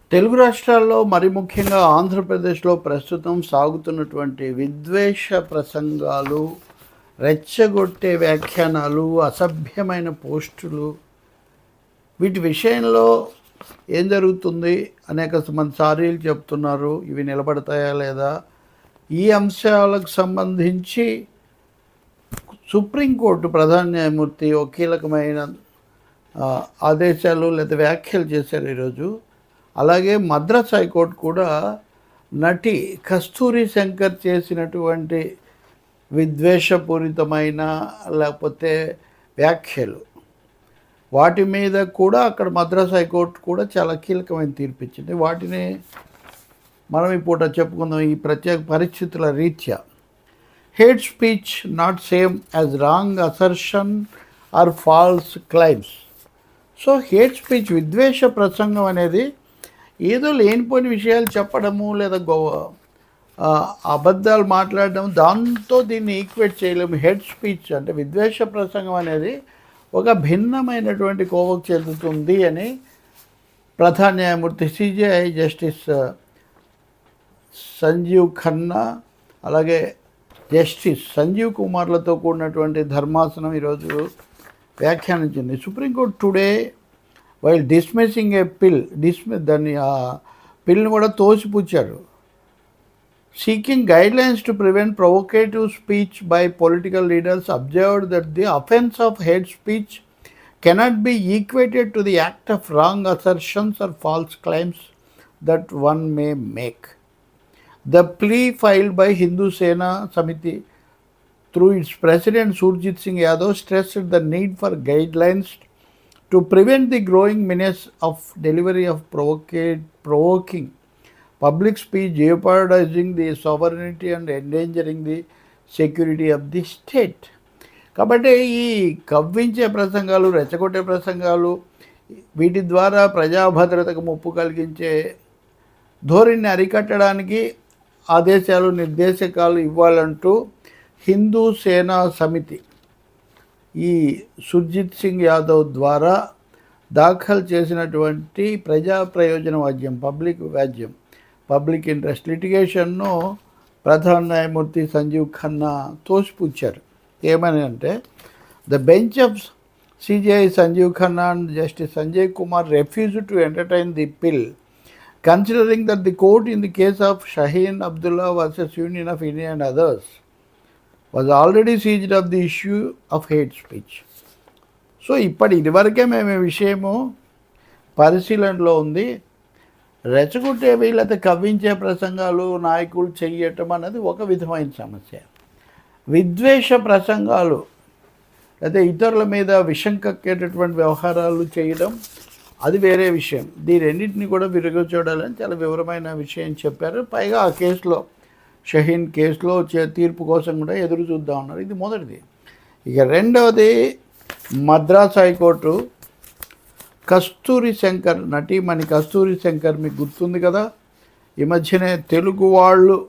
తెలుగు రాష్ట్రాల్లో మరి ముఖ్యంగా ఆంధ్రప్రదేశ్లో ప్రస్తుతం సాగుతున్నటువంటి విద్వేష ప్రసంగాలు, రెచ్చగొట్టే వ్యాఖ్యానాలు, అసభ్యమైన పోస్టులు వీటి విషయంలో ఏం జరుగుతుంది? అనేక మంది సారీలు చెప్తున్నారు. ఇవి నిలబడతాయా లేదా? ఈ అంశాలకు సంబంధించి సుప్రీంకోర్టు ప్రధాన న్యాయమూర్తి ఒక కీలకమైన ఆదేశాలు లేదా వ్యాఖ్యలు చేశారు ఈరోజు. అలాగే మద్రాస్ హైకోర్టు కూడా నటి కస్తూరి శంకర్ చేసినటువంటి విద్వేషపూరితమైన లేకపోతే వ్యాఖ్యలు వాటి మీద కూడా అక్కడ మద్రాస్ హైకోర్టు కూడా చాలా కీలకమైన తీర్పు ఇచ్చింది. వాటిని మనం ఇప్పుడు చెప్పుకుందాం. ఈ ప్రత్యేక పరిస్థితుల రీత్యా hate speech not same as wrong assertion or false claims. So hate speech, విద్వేష ప్రసంగం అనేది ఏదో లేనిపోయిన విషయాలు చెప్పడము లేదా అబద్ధాలు మాట్లాడడం, దాంతో దీన్ని ఈక్వేట్ చేయలేము. హేట్ స్పీచ్ అంటే విద్వేష ప్రసంగం అనేది ఒక భిన్నమైనటువంటి కోవకు చెందుతుంది అని ప్రధాన న్యాయమూర్తి సిజేఐ జస్టిస్ సంజీవ్ ఖన్నా అలాగే జస్టిస్ సంజీవ్ కుమార్లతో కూడినటువంటి ధర్మాసనం ఈరోజు వ్యాఖ్యానించింది. Supreme court today while dismissing a PIL, దాన్ని ఆ పిల్ని కూడా తోసిపుచ్చారు. Seeking guidelines to prevent provocative speech by political leaders observed that the offence of hate speech cannot be equated to the act of wrong assertions or false claims that one may make. The plea filed by Hindu Sena Samiti through its president Surjit Singh Yadav stressed the need for guidelines to prevent the growing menace of delivery of provoking public speech, jeopardizing the sovereignty and endangering the security of the state. కాబట్టి ఈ కవ్వించే ప్రసంగాలు, రెచ్చగొట్టే ప్రసంగాలు, వీటి ద్వారా ప్రజాభద్రతకు ముప్పు కలిగించే ధోరణిని అరికట్టడానికి ఆదేశాలు, నిర్దేశకాలు ఇవ్వాలంటూ హిందూ సేనా సమితి ఈ సుర్జిత్ సింగ్ యాదవ్ ద్వారా దాఖలు చేసినటువంటి ప్రజా ప్రయోజన వాద్యం, పబ్లిక్ ఇంట్రెస్ట్ లిటిగేషన్ను ప్రధాన న్యాయమూర్తి సంజీవ్ ఖన్నా తోసిపుచ్చారు. ఏమని అంటే, the bench of CJI Sanjiv Khanna and justice Sanjay Kumar refused to entertain the bill, considering that the court in the case of Shaheen Abdullah versus Union of India and others was already seized of the issue of hate speech. So ఇదివరకే మేము ఈ విషయము పరిశీలనలో ఉంది. రెచ్చగొట్టేవి లేకపోతే కవ్వించే ప్రసంగాలు నాయకులు చెయ్యటం అనేది ఒక విధమైన సమస్య. విద్వేష ప్రసంగాలు లేదా ఇతరుల మీద విషం కక్కేటటువంటి వ్యవహారాలు చేయడం అది వేరే విషయం. దీనిన్నింటినీ కూడా విరగచూడాలని చాలా వివరమైన విషయం చెప్పారు. పైగా ఆ కేసులో, షహీన్ కేసులో వచ్చే తీర్పు కోసం కూడా ఎదురు చూద్దాం ఉన్నారు. ఇది మొదటిది. ఇక రెండవది, మద్రాస్ హైకోర్టు కస్తూరి శంకర్, నటీమణి కస్తూరి శంకర్ మీకు గుర్తుంది కదా, ఈ మధ్యనే తెలుగు వాళ్ళు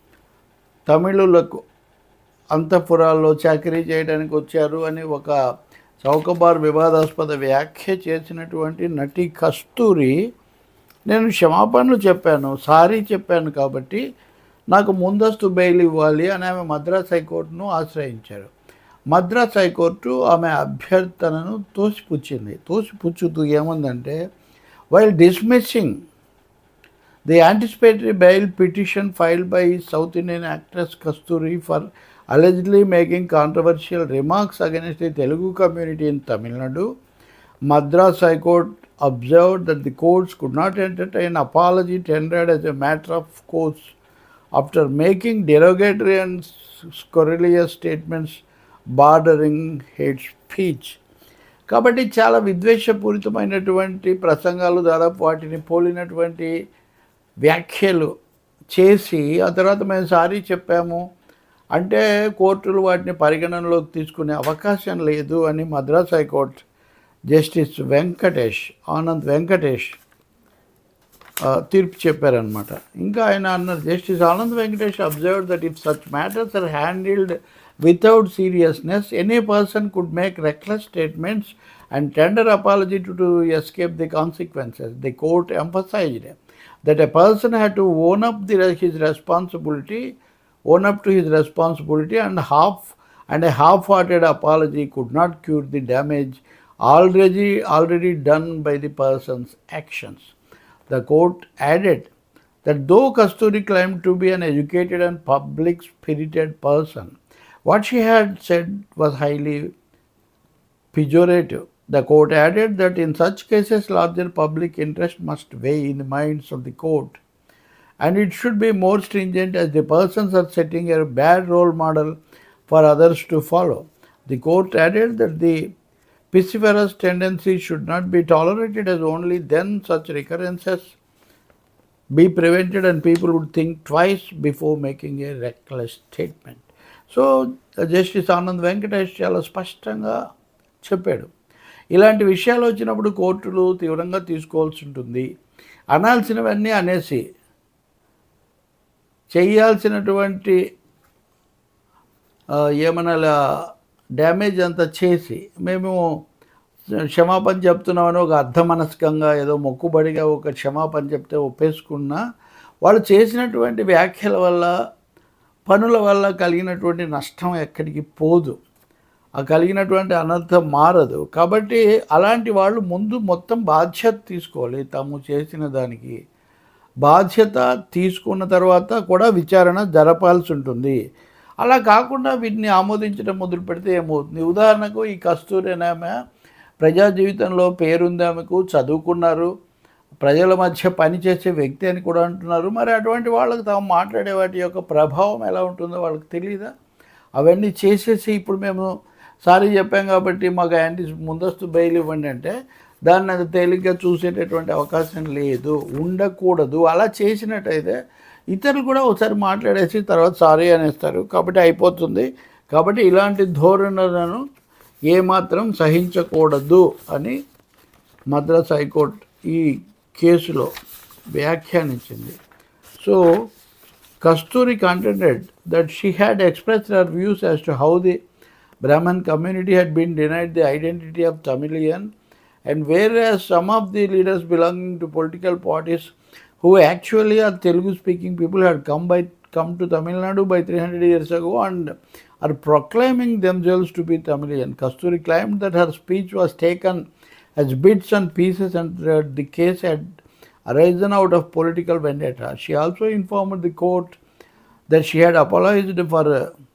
తమిళులకు అంతఃపురాల్లో చాకరీ చేయడానికి వచ్చారు అని ఒక చౌకబార్ వివాదాస్పద వ్యాఖ్య చేసినటువంటి నటి కస్తూరి, నేను క్షమాపణలు చెప్పాను, సారీ చెప్పాను కాబట్టి నాకు ముందస్తు బెయిల్ ఇవ్వాలి అని ఆమె మద్రాస్ హైకోర్టును ఆశ్రయించారు. మద్రాస్ హైకోర్టు ఆమె అభ్యర్థనను తోసిపుచ్చుతూ ఏముందంటే, while dismissing the anticipatory bail petition filed by south Indian actress Kasturi for allegedly making controversial remarks against the Telugu community in Tamil Nadu, Madras High Court observed that the courts could not entertain apology tendered as a matter of course after making derogatory and scurrilous statements bordering hate speech. కాబట్టి చాలా విద్వేషపూరితమైనటువంటి ప్రసంగాలు, దాదాపు వాటిని పోలినటువంటి వ్యాఖ్యలు చేసి ఆ తర్వాత మేము సారీ చెప్పాము అంటే కోర్టులు వాటిని పరిగణనలోకి తీసుకునే అవకాశం లేదు అని మద్రాస్ హైకోర్టు జస్టిస్ ఆనంద్ వెంకటేష్ తీర్పు చెప్పారనమాట. ఇంకా ఆయన అన్నారు, justice Anand Venkatesh observed that if such matters are handled without seriousness, any person could make reckless statements and tender apology to escape the consequences. The court emphasized that a person had to own up to his responsibility, and a half-hearted apology could not cure the damage already done by the person's actions. The court added that though Kasturi claimed to be an educated and public-spirited person, what she had said was highly pejorative. The court added that in such cases, larger public interest must weigh in the minds of the court, and it should be more stringent as the persons are setting a bad role model for others to follow. The court added that the pisciferous tendency should not be tolerated, as only then such recurrences be prevented and people would think twice before making a reckless statement. So justice Anand Venkatesh చాలా స్పష్టంగా చెప్పాడు. ఇలాంటి విషయాలు వచ్చినప్పుడు కోర్టులు తీవ్రంగా తీసుకోవాల్సి ఉంటుంది. అనాల్సినవన్నీ అనేసి చేయాల్సినటువంటి ఏమన్నా డ్యామేజ్ అంతా చేసి మేము క్షమాపణ చెప్తున్నామని ఒక అర్ధమనస్కంగా ఏదో మొక్కుబడిగా ఒక క్షమాపణ చెప్తే ఒప్పేసుకున్నా వాళ్ళు చేసినటువంటి వ్యాఖ్యల వల్ల పనుల వల్ల కలిగినటువంటి నష్టం ఎక్కడికి పోదు, ఆ కలిగినటువంటి అనర్థం మారదు. కాబట్టి అలాంటి వాళ్ళు ముందు మొత్తం బాధ్యత తీసుకోవాలి. తాము చేసిన దానికి బాధ్యత తీసుకున్న తర్వాత కూడా విచారణ జరపాల్సి ఉంటుంది. అలా కాకుండా వీటిని ఆమోదించడం మొదలు పెడితే ఏమవుతుంది? ఉదాహరణకు ఈ కస్తూరి అనే ఆమె ప్రజా జీవితంలో పేరుంది, ఆమెకు చదువుకున్నారు, ప్రజల మధ్య పనిచేసే వ్యక్తి అని కూడా అంటున్నారు. మరి అటువంటి వాళ్ళకి తాము మాట్లాడే వాటి యొక్క ప్రభావం ఎలా ఉంటుందో వాళ్ళకి తెలియదా? అవన్నీ చేసేసి ఇప్పుడు మేము సారీ చెప్పాం కాబట్టి మాకు యాంటీ ముందస్తు బెయిల్ ఇవ్వండి అంటే దాన్ని అది తేలిగ్గా చూసేటటువంటి అవకాశం లేదు, ఉండకూడదు. అలా చేసినట్టయితే ఇతరులు కూడా ఒకసారి మాట్లాడేసి తర్వాత సారీ అనేస్తారు, కాబట్టి అయిపోతుంది. కాబట్టి ఇలాంటి ధోరణులను ఏమాత్రం సహించకూడదు అని మద్రాస్ హైకోర్టు ఈ కేసులో వ్యాఖ్యానించింది. So Kasturi contended that she had expressed her views as to how the Brahmin community had been denied the identity of Tamilian, and whereas some of the leaders belonging to political parties who actually are Telugu-speaking people had come to Tamil Nadu by 300 years ago and are proclaiming themselves to be Tamilian. Kasturi claimed that her speech was taken as bits and pieces and that the case had arisen out of political vendetta. She also informed the court that she had apologized for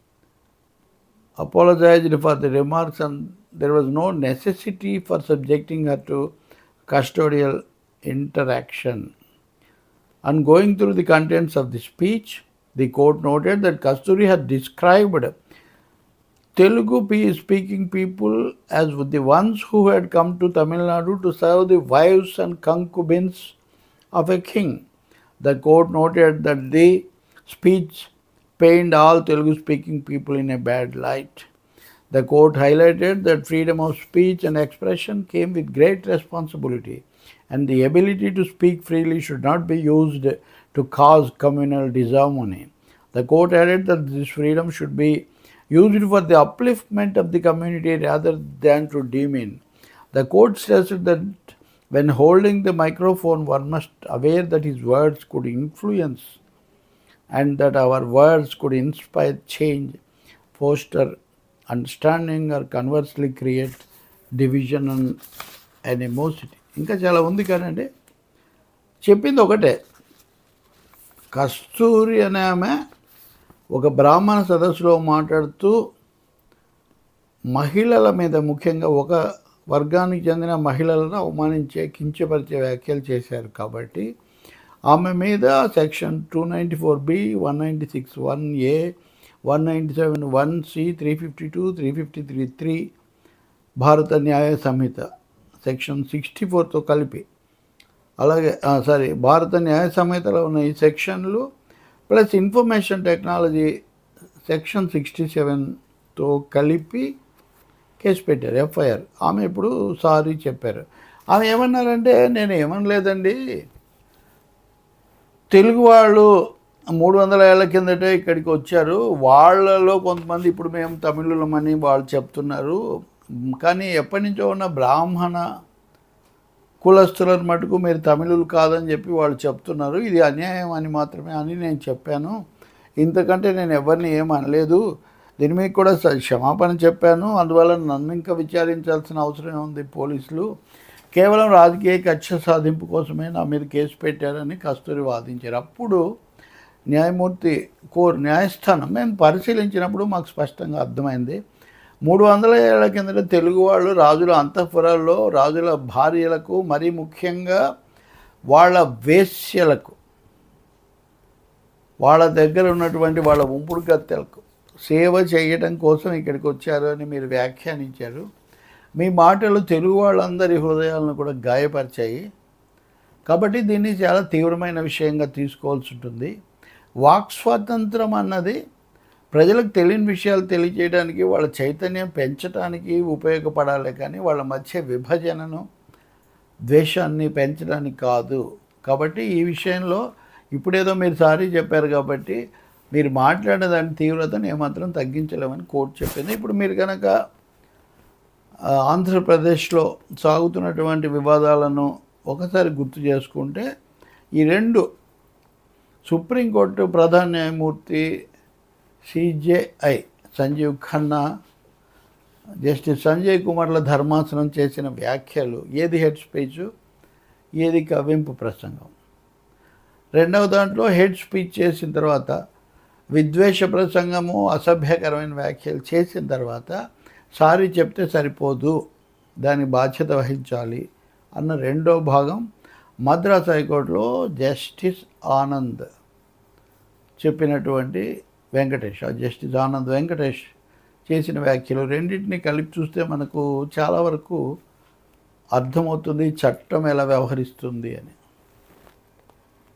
the remarks and there was no necessity for subjecting her to custodial interaction. On going through the contents of the speech, the court noted that Kasturi had described Telugu speaking people as the ones who had come to Tamil Nadu to serve the wives and concubines of a king. The court noted that the speech painted all Telugu speaking people in a bad light. The court highlighted that freedom of speech and expression came with great responsibility, and the ability to speak freely should not be used to cause communal disharmony. The court added that this freedom should be used for the upliftment of the community rather than to demean. The court stressed that when holding the microphone, one must aware that his words could influence and that our words could inspire change, foster understanding or conversely create division and animosity. ఇంకా చాలా ఉంది కానండి, చెప్పింది ఒకటే. కస్తూరి అనే ఆమె ఒక బ్రాహ్మణ సదస్సులో మాట్లాడుతూ మహిళల మీద, ముఖ్యంగా ఒక వర్గానికి చెందిన మహిళలను అవమానించే, కించపరిచే వ్యాఖ్యలు చేశారు. కాబట్టి ఆమె మీద సెక్షన్ 294B, 196(1)A, 197(1)C, 352, 353(3 భారత న్యాయ సంహిత సెక్షన్ 64తో కలిపి, అలాగే భారత న్యాయ సంహితలో ఉన్న ఈ సెక్షన్లు ప్లస్ ఇన్ఫర్మేషన్ టెక్నాలజీ సెక్షన్ 67తో కలిపి కేసు పెట్టారు, ఎఫ్ఐఆర్. ఆమె ఇప్పుడు సారీ చెప్పారు. ఆమె ఏమన్నారంటే, నేను ఏమనలేదండి, తెలుగు వాళ్ళు 300 ఏళ్ల కిందటే ఇక్కడికి వచ్చారు, వాళ్ళలో కొంతమంది ఇప్పుడు మేము తమిళులమని వాళ్ళు చెప్తున్నారు, కానీ ఎప్పటి నుంచో ఉన్న బ్రాహ్మణ కులస్తులను మటుకు మీరు తమిళులు కాదని చెప్పి వాళ్ళు చెప్తున్నారు. ఇది అన్యాయం అని మాత్రమే అని నేను చెప్పాను. ఇంతకంటే నేను ఎవరిని ఏం అనలేదు. దీని మీద కూడా క్షమాపణ చెప్పాను. అందువల్ల నన్ను ఇంకా విచారించాల్సిన అవసరం ఉంది పోలీసులు. కేవలం రాజకీయ కక్ష సాధింపు కోసమే నా మీద కేసు పెట్టారని కస్తూరి వాదించారు. అప్పుడు న్యాయమూర్తి న్యాయస్థానం మేము పరిశీలించినప్పుడు మాకు స్పష్టంగా అర్థమైంది. 300 ఏళ్ల కిందట తెలుగు వాళ్ళు రాజుల అంతఃపురాల్లో రాజుల భార్యలకు, మరీ ముఖ్యంగా వాళ్ళ వేశ్యలకు, వాళ్ళ దగ్గర ఉన్నటువంటి వాళ్ళ ఉంపుడు గత్తెలకు సేవ చేయడం కోసం ఇక్కడికి వచ్చారు అని మీరు వ్యాఖ్యానించారు. మీ మాటలు తెలుగు వాళ్ళందరి హృదయాలను కూడా గాయపరిచాయి. కాబట్టి దీన్ని చాలా తీవ్రమైన విషయంగా తీసుకోవాల్సి ఉంటుంది. వాక్ స్వాతంత్రం అన్నది ప్రజలకు తెలియని విషయాలు తెలియజేయడానికి, వాళ్ళ చైతన్యం పెంచడానికి ఉపయోగపడాలి, కానీ వాళ్ళ మధ్య విభజనను, ద్వేషాన్ని పెంచడానికి కాదు. కాబట్టి ఈ విషయంలో ఇప్పుడేదో మీరు సారీ చెప్పారు కాబట్టి మీరు మాట్లాడిన దాని తీవ్రతను ఏమాత్రం తగ్గించలేమని కోర్టు చెప్పింది. ఇప్పుడు మీరు కనుక ఆంధ్రప్రదేశ్లో సాగుతున్నటువంటి వివాదాలను ఒకసారి గుర్తు చేసుకుంటే, ఈ రెండు సుప్రీంకోర్టు ప్రధాన న్యాయమూర్తి సిజేఐ సంజీవ్ ఖన్నా, జస్టిస్ సంజయ్ కుమార్ల ధర్మాసనం చేసిన వ్యాఖ్యలు, ఏది హెడ్ స్పీచ్, ఏది కవ్వింపు ప్రసంగం. రెండవ దాంట్లో హెడ్ స్పీచ్ చేసిన తర్వాత, విద్వేష ప్రసంగము, అసభ్యకరమైన వ్యాఖ్యలు చేసిన తర్వాత సారీ చెప్తే సరిపోదు, దాని బాధ్యత వహించాలి అన్న రెండో భాగం మద్రాస్ హైకోర్టులో జస్టిస్ ఆనంద్ చెప్పినటువంటి జస్టిస్ ఆనంద్ వెంకటేష్ చేసిన వ్యాఖ్యలు, రెండింటిని కలిపి చూస్తే మనకు చాలా వరకు అర్థమవుతుంది చట్టం ఎలా వ్యవహరిస్తుంది అని.